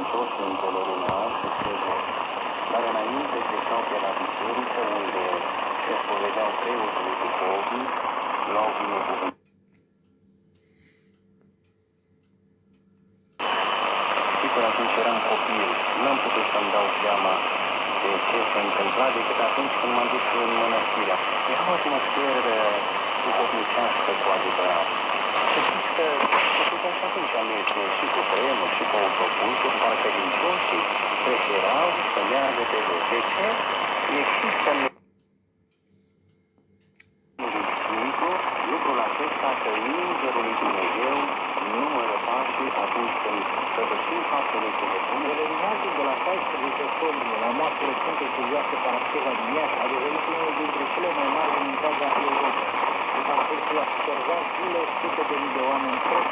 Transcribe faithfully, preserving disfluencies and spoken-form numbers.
toți în pelerinaj și străjeri, dar înainte treceau pe la biserică, unde se spovedeau preotul duhovnic, luau binecuvântare. Sigur, atunci eram copil, n-am putut să-mi dau seama de ce se întâmpla decât atunci când m-am dus în mănăstirea. Era o atmosferă duhovnicească cu adevărat. Să știți că, că și atunci am este și cu trenul și cu autobuzul, parcă din credincioșii preferau să meargă pe jos. De ce? Există în Sfântul lucrul acesta că Îngerul lui Dumnezeu numără pașii atunci când săvârșim faptele cele bune. Pelerinajul de la paisprezece octombrie la moaștele Sfântei Cuvioase Parasceva din Iași a devenit unul dintre cele mai mari din întreaga Europa. S-a observat zile sute de mii de oameni